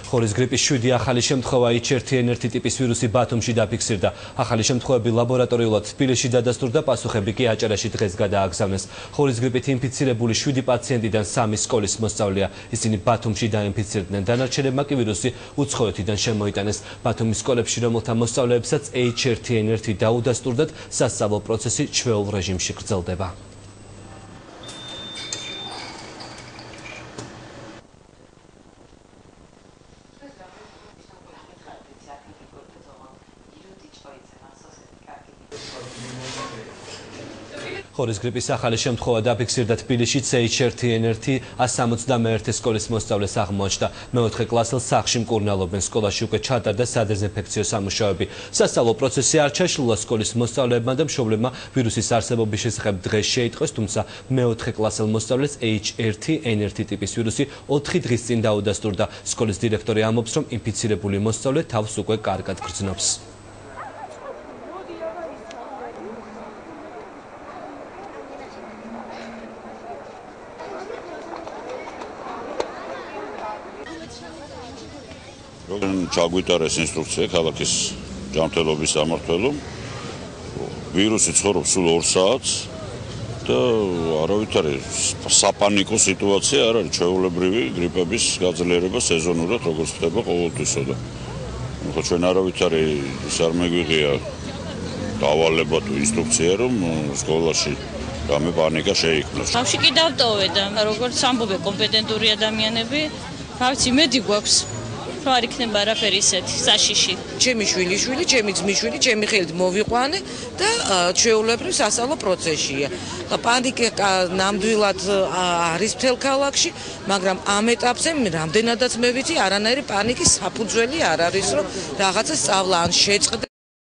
ხორის გრიპის 7 ახალი შემთხვევა H1N1 ტიპის ვირუსი ბათუმში დაფიქსირდა. ახალი შემთხვევები ლაბორატორიულად თბილისში დადასტურდა, პასუხები კი აჭარაში დღეს გადააგზავნეს. ხორის გრიპით ინფიცირებული 7 პაციენტიდან 3 სკოლის მოსწავლეა. ისინი ბათუმში დაინფიცირდნენ. დანარჩენებმა კი ვირუსი უცხოეთიდან შემოიტანეს. ბათუმის სკოლებში, რომელთა მოსწავლეებსაც H1N1 დაუდასტურდათ, სასწავლო პროცესი ჩვეულ რეჟიმში გრძელდება. ხორის გრიპის ახალი შემთხვევა დაფიქსირდა თბილისში H1N1 171 სკოლის მოსწავლეს აღმოაჩნდა. მეოთხე კლასელს სახლში მკურნალობენ. სკოლაში უკვე ჩატარდა სადეზინფექციო სამუშაოები. სასწავლო პროცესი არ ჩაშლილა სკოლის მოსწავლეებმა და მშობლებმა ვირუსის არსებობის შესახებ დღეს შეიტყვეს, თუმცა მეოთხე კლასელ მოსწავლეს H1N1 ტიპის ვირუსი 4 დღის წინ დაუდასტურდა. სკოლის დირექტორი ამბობს, რომ ინფიცირებული მოსწავლე თავს უკვე კარგად გრძნობს. ჩაგვიტარეს ინსტრუქცია ქალაქის ჯანმრთელობის სამმართველომ. ვირუსი ცხოვრობს სულ 2 საათს და არავითარი საპანიკო სიტუაცია არ არის. ჩვეულებრივი გრიპების გაძლიერება სეზონურად როგორც ხდება ყოველთვისო და ხო ჩვენ არავითარი ის არ მეგვიღია დავალება თუ ინსტრუქცია რომ სკოლაში რამე პანიკა შეიქმნას. ბავშვი კი დავტოვე და როგორც ამბობენ კომპეტენტური ადამიანები, რაც იმედი გვაქვს. არ იქნება არაფერი ისეთი საშიში. ჩემი შვილი, ჩემი ძმისშვილი, ჩემი ხელით მოვიყვანე და ჩვეულებრივ სასწავლო პროცესია. პანიკა ნამდვილად არის მთელ ქალაქში, მაგრამ ამ ეტაპზე რამდენადაც მე ვიცი, არანაირი პანიკის საფუძველი არ არის, რომ რაღაცა სწავლა ან შეწყდა.